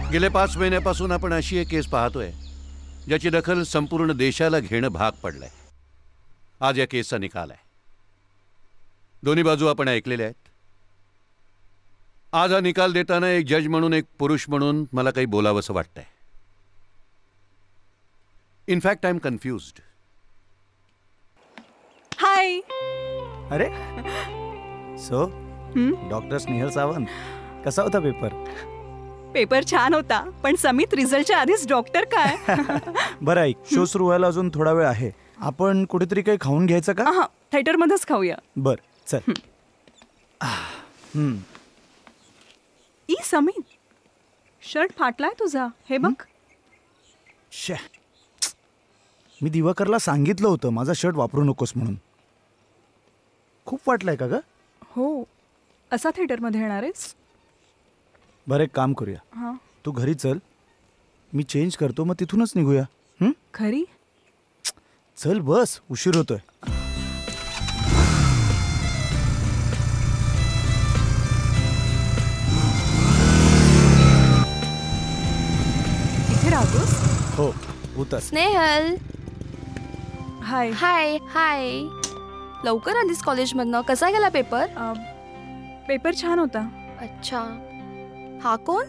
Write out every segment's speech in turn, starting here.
गेल्या 5 महिन्यापासून आपण अशी एक केस पाहतोय ज्याची दखल संपूर्ण देशाला घेणं भाग पडलंय. आज या केसचा निकाल आहे. दोन्ही बाजू आपण ऐकलेल्या आहेत. आज हा निकाल देताना एक जज म्हणून, एक पुरुष म्हणून मला काही बोलावंसं वाटतंय. In fact I am confused. Hi. अरे सो डॉक्टर स्नेहल सावंत, कसा होता पेपर? पेपर छान होता, पण समित रिझल्टच्या आधीच डॉक्टर काय? बरं ऐक, शो सुरू व्हायला अजून थोडा वेळ आहे. आपण कुठेतरी काही खाऊन घ्यायचं का? हा, थिएटरमध्येच खाऊया. बर चल. ई समित, शर्ट फाटलाय तुझा, हे बघ. शे, मी दिवाकरला सांगितलं होतं माझा शर्ट वापरू नकोस म्हणून. खूप वाटलाय का ग? हो. असा थिएटरमध्ये येणार आहेस? बरं एक काम करूया. हां, तू घरी चल, मी चेंज करतो, मग तिथूनच निघूया. घरी? चल बस, उशीर होतोय. इथे राहतोस? हो उतर. स्नेहल, हाय. हाय हाय. लवकर आलीस कॉलेजमधनं. कसा गेला पेपर? पेपर छान होता. अच्छा. हा कोण?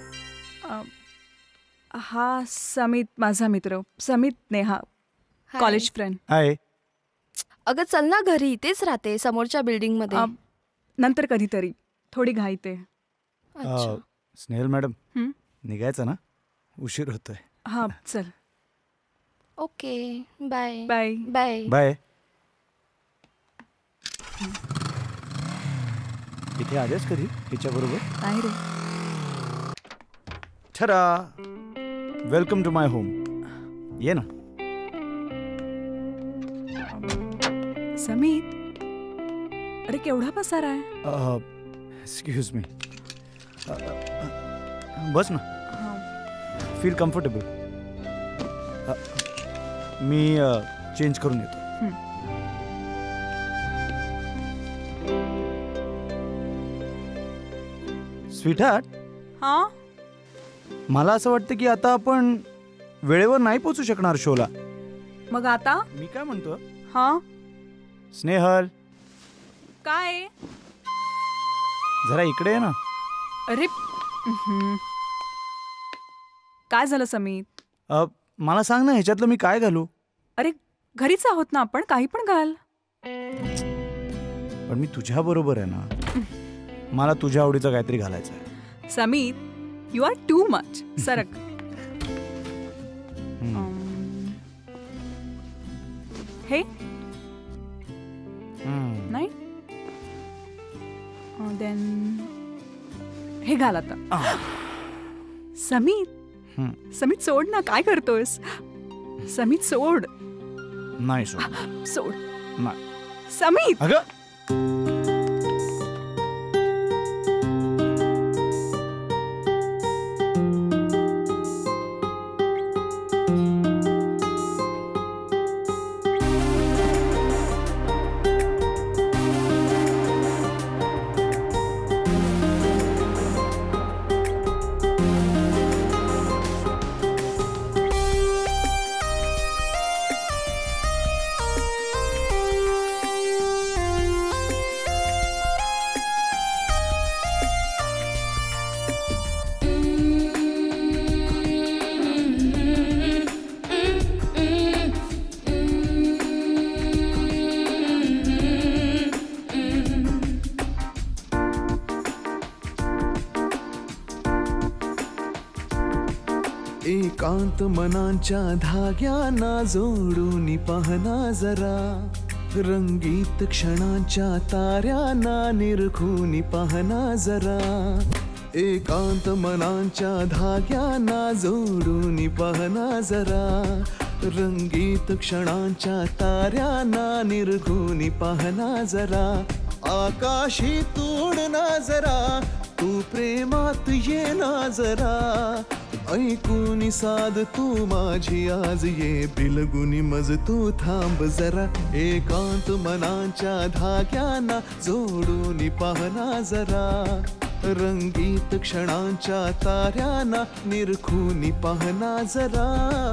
हा समित, माझा मित्र. Samit, Neha, college friend. Hi. अगं चल ना घरी, तेच राहते समोरच्या बिल्डिंग मध्ये. नंतर कधीतरी, थोडी घाई ते. अच्छा. स्नेहल मॅडम, निघायचं ना, उशीर होतोय. हा चल. Okay, bye bye. Bye bye. इथे आलेस कधी तिच्या बरोबर? नाही रे. ठरा, वेलकम टू माय होम. ये ना. समित, अरे केवढा पसारा आहे. Excuse me. बस ना. Feel comfortable. मी चेंज करून येतो. स्वीटहार्ट, हा, मला असं वाटतं की आता आपण वेळेवर नाही पोहोचू शकणार शोला. मग आता मी काय म्हणतो, हा स्नेहल काय? जरा इकडे आहे ना. अरे काय झालं समित? मला सांग ना, ह्याच्यातलं मी काय घालू? अरे घरीच आहोत ना आपण, काही पण घाल. पण मी तुझ्या बरोबर आहे ना, मला तुझ्या आवडीचं काहीतरी घालायचं आहे. Samit, you are too much. सरक. हे नाही, देन हे घाल आता. समित, समित सोड ना, काय करतोयस? समित सोड. नाही सोड. सोड. नाही. समित. अगं एकांत मनांच्या धाग्यांना जोडून पाहना जरा, रंगीत क्षणांच्या ताऱ्यांना निरखून पाहना जरा. एकांत मनांच्या धाग्यांना जोडून पाहना जरा, रंगीत क्षणांच्या ताऱ्यांना निरखून पाहना जरा. आकाशी तोड ना जरा, तू प्रेमात ये ना जरा, ऐकून साध तू माझी आज, ये बिलगुनी मज तू थांब जरा. एकांत मनांच्या धाग्यांना जोडून पाहना जरा, रंगीत क्षणांच्या ताऱ्यांना निरखून पाहना जरा.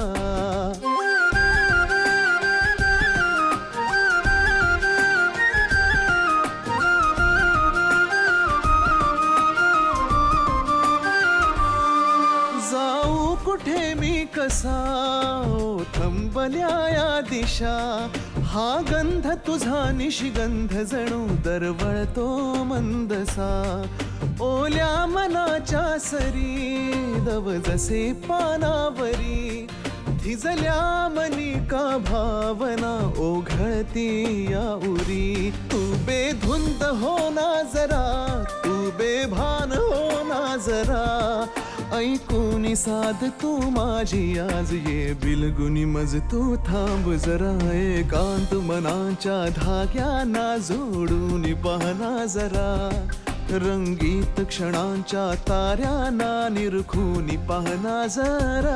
जाऊ कुठे मी कसा थंबल्या या दिशा. हा गंध तुझा निशिगंध जणू दरवळतो मंदसा. ओल्या मनाच्या सरी दव जसे पानावरी. थिजल्या मनी का भावना ओघळती या उरी. तू बेधुंद हो ना जरा, तू बेभान हो ना जरा. ऐकून साध तू माझी आज ये बिलगुनी मज तू थांब जरा. एकांत मनाच्या धाग्यांना जोडून पाहना जरा. रंगीत क्षणांच्या ताऱ्यांना निरखून पाहना जरा.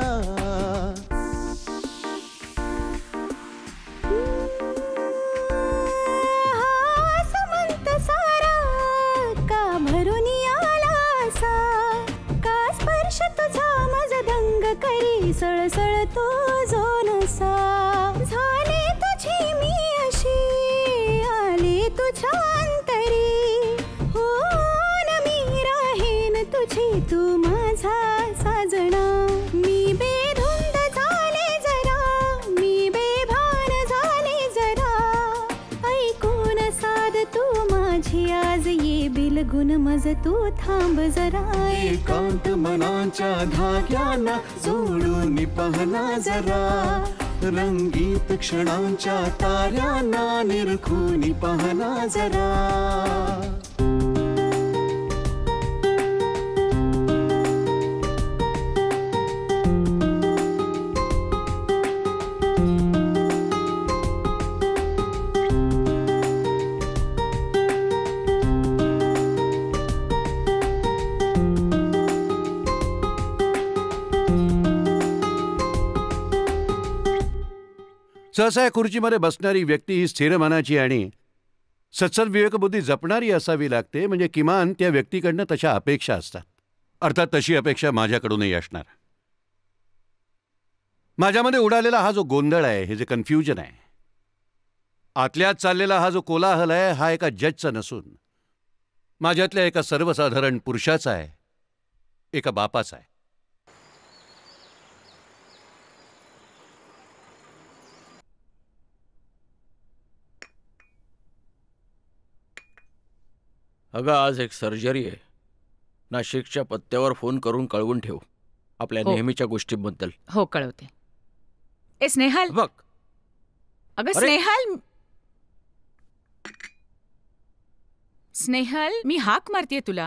सळसळ तो जो नसा. झाले तुझी मी अशी आले तुझ्या अंतरी. हो न मी राहीन तुझी तू माझा साजना. मी बेधुंद झाले जरा, मी बेभान झाले जरा. ऐकून साध तू माझी आज ये बिलगुन मज तू थांब जरा. एकांत मनाच्या धाग्यांना जोडून पाहना जरा. रंगीत क्षणांच्या ताऱ्यांना निरखून पाहना जरा. सहसा या खुर्चीमध्ये बसणारी व्यक्ती ही स्थिर मनाची आणि सत्सद विवेकबुद्धी जपणारी असावी लागते. म्हणजे किमान त्या व्यक्तीकडनं तशा अपेक्षा असतात. अर्थात तशी अपेक्षा माझ्याकडूनही असणार. माझ्यामध्ये उडालेला हा जो गोंधळ आहे, हे जे कन्फ्युजन आहे, आतल्यात चाललेला हा जो कोलाहल आहे, हा एका जजचा नसून माझ्यातल्या एका सर्वसाधारण पुरुषाचा आहे, एका बापाचा आहे. अगं आज एक सर्जरी आहे. नाशिकच्या पत्त्यावर फोन करून कळवून ठेव आपल्या नेहमीच्या गोष्टींबद्दल. हो, कळवते. ए स्नेहल, बघ. अगं स्नेहल, स्नेहल, मी हाक मारतीये तुला.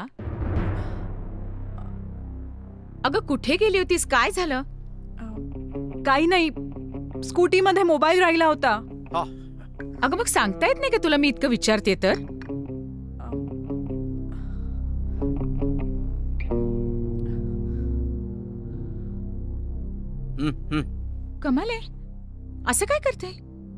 अगं कुठे गेली होतीस? काय झालं? काही नाही, स्कूटीमध्ये मोबाईल राहिला होता. अगं मग सांगता येत नाही का तुला मी इतकं विचारते तर? कमाल आहे, असं काय करते?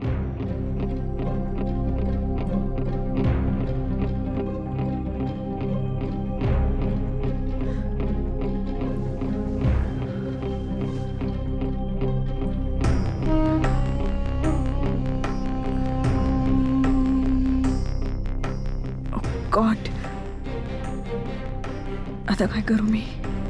गॉड, आता काय करू मी?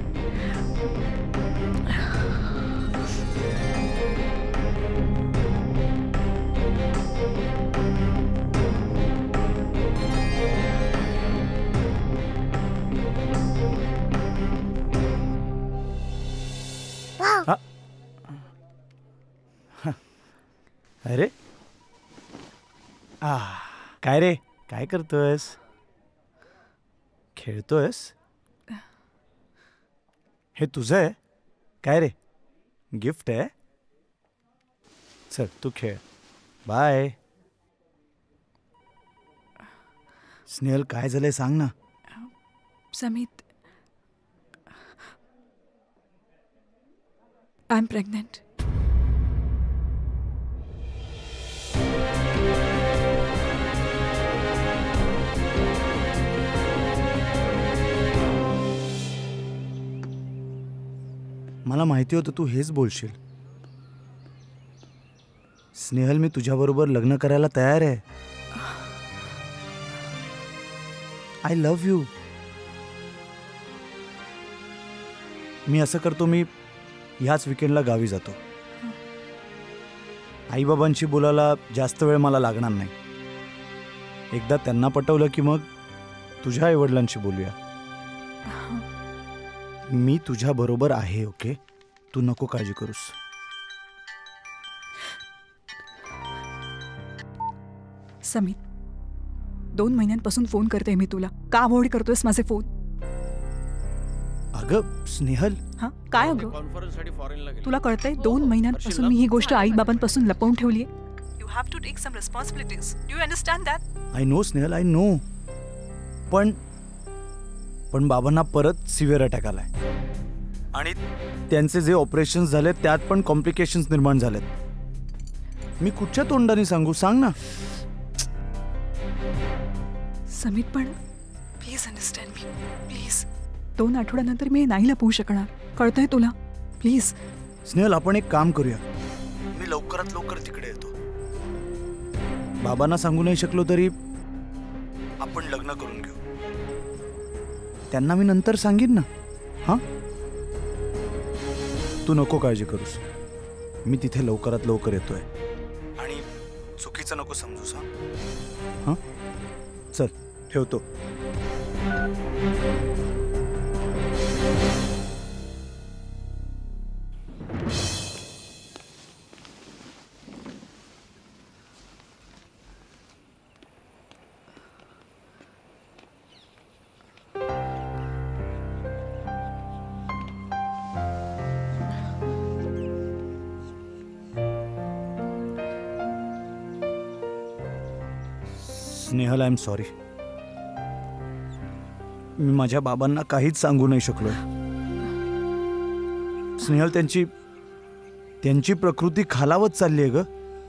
अरे काय रे, काय करतोयस? खेळतोयस? हे तुझं आहे काय रे? गिफ्ट आहे? चल तू खेळ. बाय. स्नेहल, काय झालंय सांग ना. Samit, I am pregnant. मला माहिती होतं तू हेच बोलशील. स्नेहल, मी तुझ्याबरोबर लग्न करायला तयार आहे. I love you. मी असं करतो, मी ह्याच विकेंडला गावी जातो. आईबाबांशी बोलायला जास्त वेळ मला लागणार नाही. एकदा त्यांना पटवलं की मग तुझ्या आईवडिलांशी बोलूया. मी तुझ्या बरोबर आहे. ओके, तू नको काळजी करूस. समीत, 2 महिन्यांपासून फोन करते मी तुला. का अवॉइड करतोयस माझे फोन? अगं स्नेहल. हा काय अगं? कॉन्फरन्ससाठी फॉरेनला गेले. तुला कळतंय 2 महिन्यांपासून मी ही गोष्ट आई बाबांपासून लपवून ठेवली आहे. You have to take some responsibilities. Do you understand that? I know Snehal, I know. पण बाबांना परत सिव्हिअर अटॅक आलाय आणि त्यांचे जे ऑपरेशन्स झाले त्यात पण कॉम्प्लिकेशन्स निर्माण झालेत. मी कुठच्या तोंडाने सांगू, सांग ना. समीत, पण प्लीज अंडरस्टँड मी, प्लीज. 2 आठवड्यानंतर मी नाही लपवू शकणार. कळतंय तुला? प्लीज. स्नेहल, आपण एक काम करूया. मी लवकरात लवकर तिकडे येतो. बाबांना सांगू नाही शकलो तरी आपण लग्न करून घेऊ. त्यांना मी नंतर सांगेन ना. हां, तू नको काळजी करूस. मी तिथे लवकरात लवकर येतोय आणि चुकीचं नको समजूस. हां, चल ठेवतो. Snehal, I am sorry. मी माझ्या बाबांना काहीच सांगू नाही शकलोय. स्नेहल, त्यांची प्रकृती खालावत चालली आहे ग.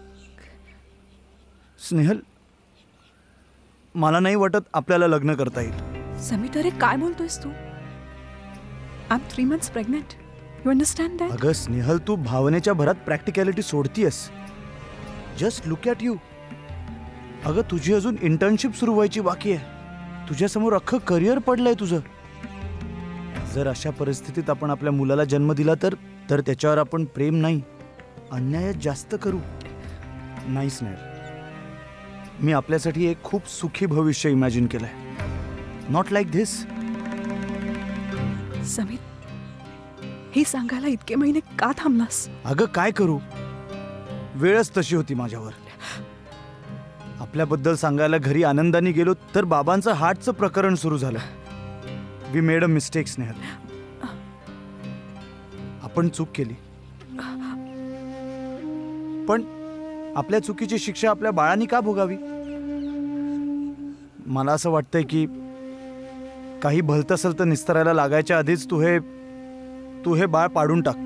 स्नेहल, मला नाही वाटत आपल्याला लग्न करता येईल. समीत, अरे काय बोलतोयस तू? I am 3 months pregnant. You understand that? अगं स्नेहल, तू भावनेच्या भरात प्रॅक्टिकॅलिटी सोडतीयस. Just look at you. अगं, तुझी अजून इंटर्नशिप सुरू व्हायची बाकी आहे. तुझ्यासमोर अख्खं करिअर पडलंय तुझं. जर अशा परिस्थितीत आपण आपल्या मुलाला जन्म दिला तर त्याच्यावर आपण प्रेम नाही, अन्यायात जास्त करू. नाही स्नेहल, मी आपल्यासाठी एक खूप सुखी भविष्य इमॅजिन केलंय. Not like this. समीत, हे सांगायला इतके महिने का थांबलास? अगं काय करू, वेळच तशी होती माझ्यावर. आपल्याबद्दल सांगायला घरी आनंदाने गेलो तर बाबांचं हार्टचं प्रकरण सुरू झालं. We made a mistake Snehal. आपण चूक केली, पण आपल्या चुकीची शिक्षा आपल्या बाळांनी का भोगावी? मला असं वाटतंय की काही भलतं सलतं निस्तरायला लागायच्या आधीच तू हे बाळ पाडून टाक.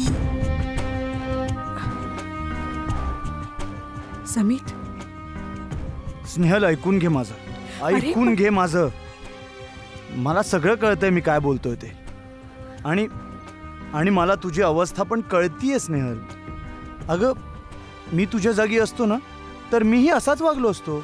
समीत, स्नेहल, ऐकून घे माझं. ऐकून घे माझं. मला सगळं कळतंय मी काय बोलतोय ते. आणि मला तुझी अवस्था पण कळतीये स्नेहल. अगं, मी तुझ्या जागी असतो ना तर मीही असाच वागलो असतो.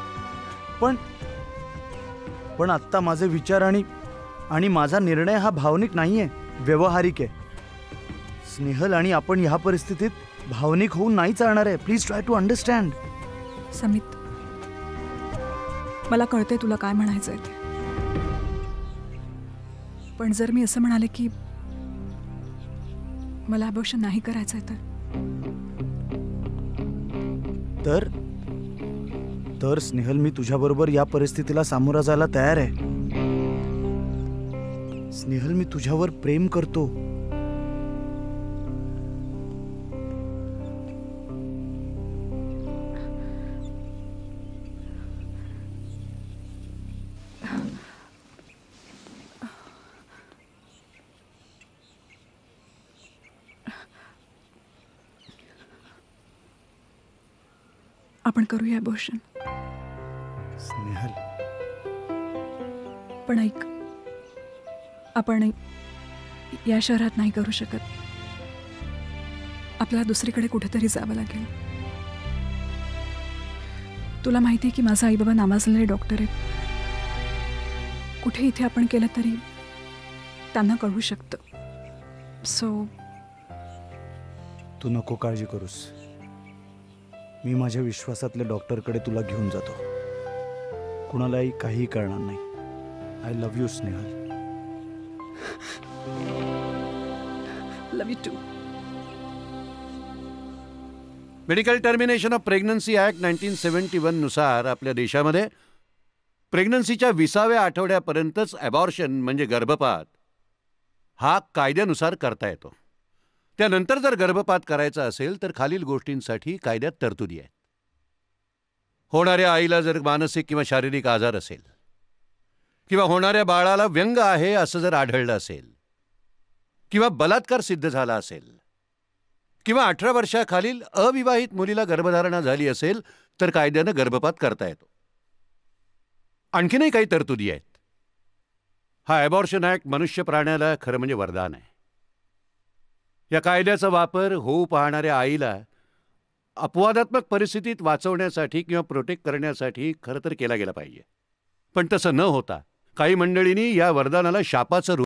पण आत्ता माझे विचार आणि माझा निर्णय हा भावनिक नाहीये, व्यवहारिक आहे स्नेहल. आणि आपण ह्या परिस्थितीत भावनिक होऊन नाही चालणार आहे. Please try to understand. Samit, मला कळतंय तुला काय म्हणायचंय ते. पण जर मी असं म्हणाले की मला अबॉर्शन नाही करायचंय तर स्नेहल, मी तुझ्याबरोबर या परिस्थितीला सामोरा जायला तयार आहे. स्नेहल, मी तुझ्यावर प्रेम करतो. आपण करूया अबॉर्शन. स्नेहल, पण ऐक, आपण या शहरात नाही करू शकत. आपल्याला दुसरीकडे कुठेतरी जावं लागेल. तुला माहिती आहे की माझा आई बाबा नावाजलेले डॉक्टर आहेत. कुठे इथे आपण केलं तरी त्यांना कळू शकतं. सो तू नको काळजी करूस. मी माझ्या विश्वासातल्या डॉक्टरकडे तुला घेऊन जातो. कुणालाही काहीही कळणार नाही. I love you Snehal. Love you too. Medical termination of pregnancy act 1971 नुसार आपल्या देशामध्ये प्रेग्नन्सीच्या 20व्या आठवड्यापर्यंतच ॲबॉर्शन म्हणजे गर्भपात हा कायद्यानुसार करता येतो. त्यानंतर जर गर्भपात करायचा असेल तर खालील गोष्टींसाठी कायद्यात तरतुदी आहेत. होणाऱ्या आईला जर मानसिक किंवा शारीरिक आजार असेल किंवा होणाऱ्या बाळाला व्यंग आहे असं जर आढळलं असेल किंवा बलात्कार सिद्ध झाला असेल किंवा 18 वर्षाखालील अविवाहित मुलीला गर्भधारणा झाली असेल तर कायद्यानं गर्भपात करता येतो. आणखीनही काही तरतुदी आहेत. हा ॲबॉर्शन ॲक्ट मनुष्य प्राण्याला खरं म्हणजे वरदान आहे. या कायद्याचा वापर होऊ पाहणाऱ्या आईला अपवादात्मक परिस्थितीत वाचवण्यासाठी किंवा प्रोटेक्ट करण्यासाठी खरं तर केला गेला पाहिजे. पण तसं न होता काही मंडळींनी या वरदानाला शापाचं रूप